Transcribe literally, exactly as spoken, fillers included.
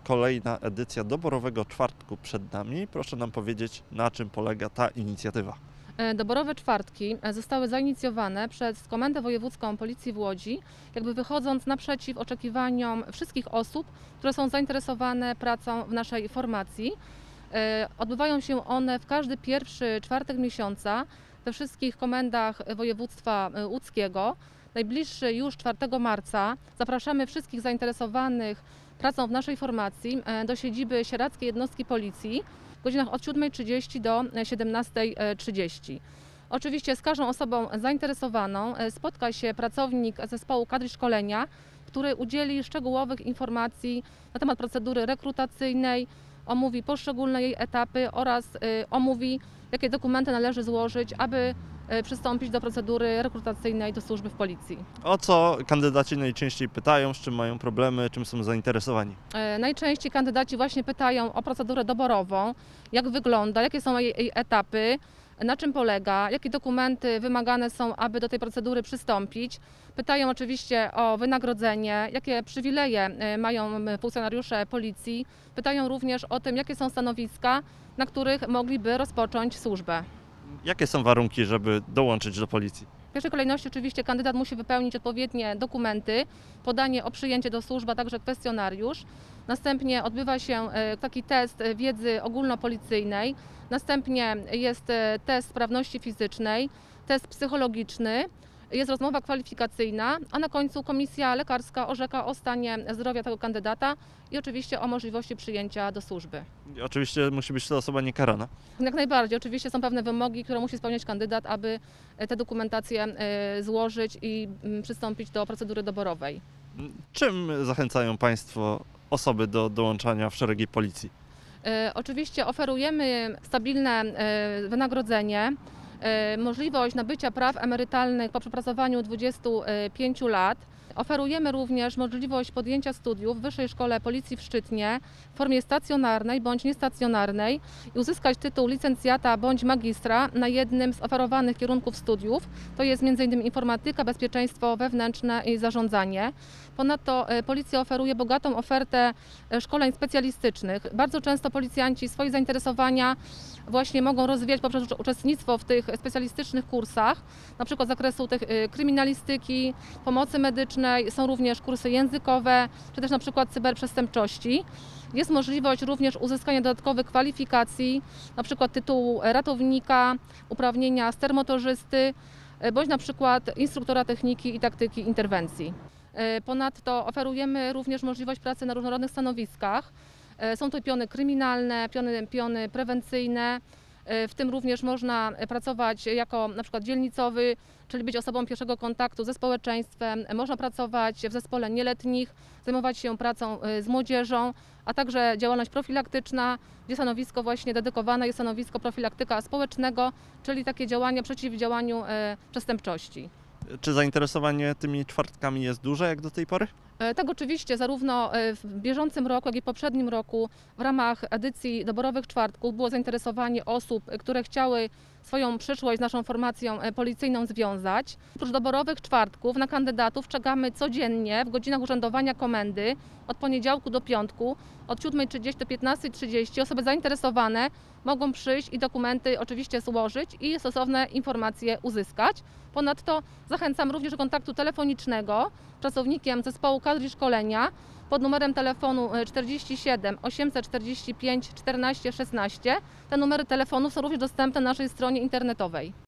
kolejna edycja doborowego czwartku przed nami. Proszę nam powiedzieć, na czym polega ta inicjatywa. Doborowe czwartki zostały zainicjowane przez Komendę Wojewódzką Policji w Łodzi, jakby wychodząc naprzeciw oczekiwaniom wszystkich osób, które są zainteresowane pracą w naszej formacji. Odbywają się one w każdy pierwszy czwartek miesiąca we wszystkich komendach województwa łódzkiego. Najbliższy już czwartego marca zapraszamy wszystkich zainteresowanych pracą w naszej formacji do siedziby Sieradzkiej Jednostki Policji w godzinach od siódmej trzydzieści do siedemnastej trzydzieści. Oczywiście z każdą osobą zainteresowaną spotka się pracownik zespołu kadry szkolenia, który udzieli szczegółowych informacji na temat procedury rekrutacyjnej, omówi poszczególne jej etapy oraz omówi, jakie dokumenty należy złożyć, aby przystąpić do procedury rekrutacyjnej do służby w Policji. O co kandydaci najczęściej pytają, z czym mają problemy, czym są zainteresowani? Najczęściej kandydaci właśnie pytają o procedurę doborową, jak wygląda, jakie są jej, jej etapy, na czym polega, jakie dokumenty wymagane są, aby do tej procedury przystąpić. Pytają oczywiście o wynagrodzenie, jakie przywileje mają funkcjonariusze Policji. Pytają również o tym, jakie są stanowiska, na których mogliby rozpocząć służbę. Jakie są warunki, żeby dołączyć do Policji? W pierwszej kolejności oczywiście kandydat musi wypełnić odpowiednie dokumenty, podanie o przyjęcie do służby, a także kwestionariusz. Następnie odbywa się taki test wiedzy ogólnopolicyjnej, następnie jest test sprawności fizycznej, test psychologiczny, jest rozmowa kwalifikacyjna, a na końcu komisja lekarska orzeka o stanie zdrowia tego kandydata i oczywiście o możliwości przyjęcia do służby. I oczywiście musi być to osoba niekarana. Jak najbardziej. Oczywiście są pewne wymogi, które musi spełniać kandydat, aby tę dokumentację złożyć i przystąpić do procedury doborowej. Czym zachęcają Państwo osoby do dołączania w szeregi Policji? Oczywiście oferujemy stabilne wynagrodzenie, możliwość nabycia praw emerytalnych po przepracowaniu dwudziestu pięciu lat. Oferujemy również możliwość podjęcia studiów w Wyższej Szkole Policji w Szczytnie w formie stacjonarnej bądź niestacjonarnej i uzyskać tytuł licencjata bądź magistra na jednym z oferowanych kierunków studiów. To jest między innymi informatyka, bezpieczeństwo wewnętrzne i zarządzanie. Ponadto Policja oferuje bogatą ofertę szkoleń specjalistycznych. Bardzo często policjanci swoje zainteresowania właśnie mogą rozwijać poprzez uczestnictwo w tych specjalistycznych kursach, na przykład z zakresu tych kryminalistyki, pomocy medycznej, są również kursy językowe, czy też na przykład cyberprzestępczości. Jest możliwość również uzyskania dodatkowych kwalifikacji, na przykład tytułu ratownika, uprawnienia stermotorzysty, bądź na przykład instruktora techniki i taktyki interwencji. Ponadto oferujemy również możliwość pracy na różnorodnych stanowiskach. Są to piony kryminalne, piony, piony prewencyjne, w tym również można pracować jako na przykład dzielnicowy, czyli być osobą pierwszego kontaktu ze społeczeństwem, można pracować w zespole nieletnich, zajmować się pracą z młodzieżą, a także działalność profilaktyczna, gdzie stanowisko właśnie dedykowane jest stanowisko profilaktyka społecznego, czyli takie działania przeciwdziałaniu przestępczości. Czy zainteresowanie tymi czwartkami jest duże jak do tej pory? Tak, oczywiście, zarówno w bieżącym roku, jak i w poprzednim roku w ramach edycji doborowych czwartków było zainteresowanie osób, które chciały swoją przyszłość z naszą formacją policyjną związać. Oprócz doborowych czwartków na kandydatów czekamy codziennie w godzinach urzędowania komendy od poniedziałku do piątku od siódmej trzydzieści do piętnastej trzydzieści. Osoby zainteresowane mogą przyjść i dokumenty oczywiście złożyć i stosowne informacje uzyskać. Ponadto zachęcam również do kontaktu telefonicznego z pracownikiem zespołu kadry szkolenia pod numerem telefonu czterdzieści siedem osiemset czterdzieści pięć czternaście szesnaście. Te numery telefonów są również dostępne na naszej stronie internetowej.